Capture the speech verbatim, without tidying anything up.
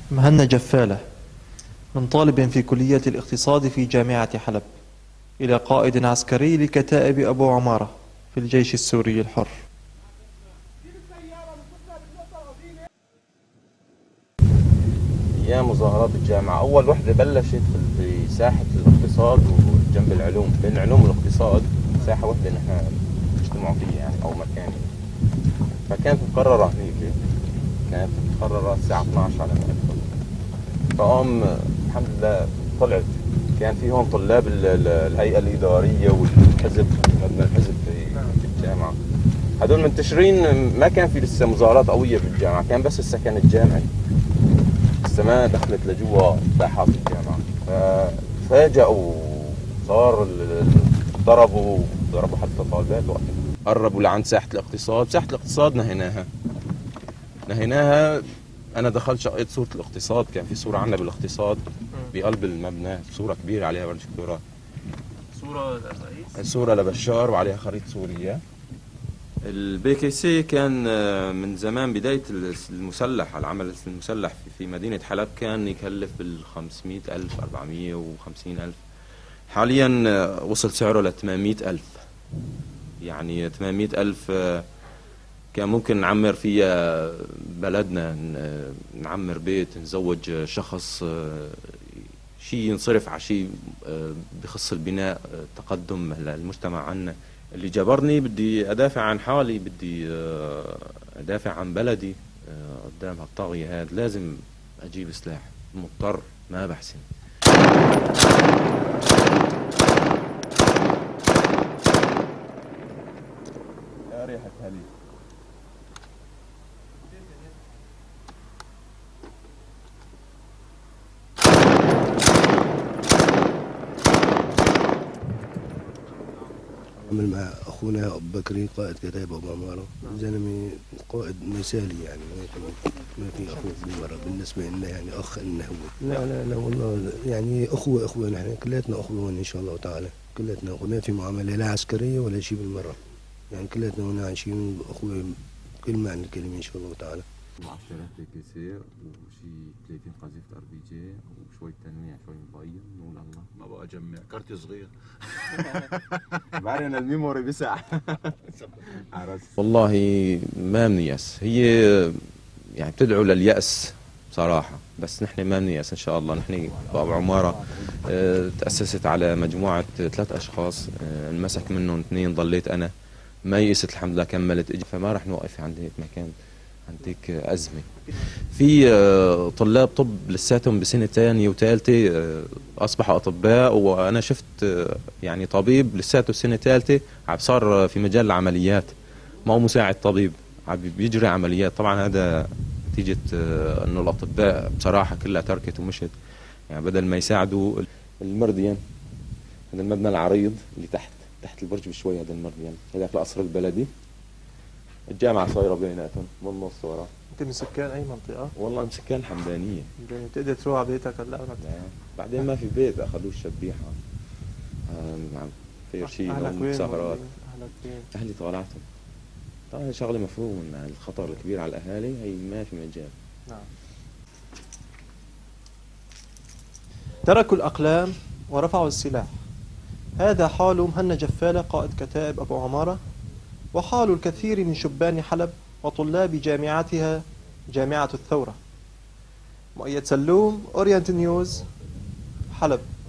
مهنا جفالة من طالب في كلية الاقتصاد في جامعة حلب إلى قائد عسكري لكتائب أبو عمارة في الجيش السوري الحر. أيام مظاهرات الجامعة أول وحدة بلشت في ساحة الاقتصاد وجنب العلوم، بين العلوم والاقتصاد ساحة وحدة نحن نجتمع فيها يعني أو مكان، فكانت مقررة هنيك، كانت مقررة الساعة اثني عشر على ما أذكر. فقام الحمد لله طلعت، كان في هون طلاب الهيئة الإدارية والحزب، مبنى الحزب في الجامعة، هدول منتشرين. ما كان في لسه مظاهرات قوية بالجامعة، كان بس السكن الجامعي، لسه ما دخلت لجوا ساحات الجامعة. ففاجئوا، صار ضربوا ضربوا حتى طالبات وقتها، قربوا لعند ساحة الاقتصاد. ساحة الاقتصاد نهيناها نهيناها أنا دخلت شقيت صورة الاقتصاد، كان في صورة عنا بالاقتصاد بقلب المبنى، صورة كبيرة عليها بروجيكتورات، صورة للرئيس، صورة لبشار وعليها خريطة سوريا. البي كي سي كان من زمان بداية المسلح، العمل المسلح في مدينة حلب كان يكلف بالخمسمائة ألف أربعمائة وخمسين ألف، حاليا وصل سعره لثمانمائة ألف. يعني ثمانمائة ألف كان ممكن نعمر فيها بلدنا، نعمر بيت، نزوج شخص، شيء ينصرف على شيء بخص البناء، تقدم للمجتمع عنا. اللي جبرني بدي أدافع عن حالي، بدي أدافع عن بلدي قدام هالطاغية هاد، لازم أجيب سلاح، مضطر ما بحسن. يا ريحة هلي عمل مع اخونا ابو بكري قائد كتائب ابو عماره، زلمه قائد مثالي يعني، ما في ما في اخوه بالمره بالنسبه لنا، يعني اخ لنا هو. لا لا لا والله يعني اخوه اخوه، نحن كلياتنا اخوه ان شاء الله تعالى، كلياتنا اخوه، ما في معامله لا عسكريه ولا شيء بالمره، يعني كلياتنا هنا عايشين اخوه بكل معنى الكلمه ان شاء الله تعالى. عشرة بي كي سي وشي ثلاثين قذيفة ار بي جي وشوية تنويع، شوية مبين، نقول الله ما بقى اجمع كارت صغير. بعرف انا الميموري بسع. والله ما بنيأس، هي يعني بتدعو لليأس بصراحة، بس نحن ما بنيأس ان شاء الله. نحن بأبو عمارة اه تأسست على مجموعة ثلاث اشخاص، اه انمسك منهم اثنين، ضليت انا، ما يئست الحمد لله، كملت اجي، فما رح نوقف عند هيك مكان، عند هيك أزمة. في طلاب طب لساتهم بسنة ثانية وثالثة أصبحوا أطباء، وأنا شفت يعني طبيب لساته سنة ثالثة عم صار في مجال العمليات، ما هو مساعد طبيب، عم بيجري عمليات. طبعا هذا نتيجة إنه الأطباء بصراحة كلها تركت ومشت، يعني بدل ما يساعدوا المردين. هذا المبنى العريض اللي تحت تحت البرج بشوي، هذا المردين، هذاك القصر البلدي، الجامعة صايرة بيناتهم بالنص ورا. أنت من سكان أي منطقة؟ والله من سكان الحمدانية. بتقدر تروح على بيتك هلا؟ لا بعدين ما في بيت، أخذوه الشبيحة، عم في شيء لهم سهرات. أهلك فين؟ أهلي طالعتهم. طبعا شغلة مفهوم إن الخطر الكبير على الأهالي هي ما في مجال. نعم. تركوا الأقلام ورفعوا السلاح، هذا حال مهنا جفالة قائد كتائب أبو عمارة، وحال الكثير من شبان حلب وطلاب جامعتها جامعة الثورة. مؤيد سلوم، أورينت نيوز، حلب.